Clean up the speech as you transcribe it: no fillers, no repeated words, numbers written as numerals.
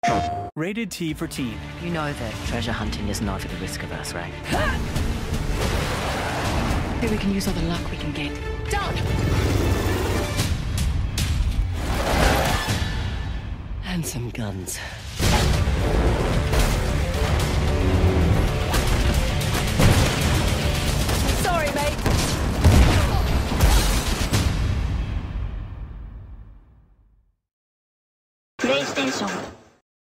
Rated T for teen. You know that treasure hunting isn't overly risk-averse, right? Maybe we can use all the luck we can get. Down! And some guns.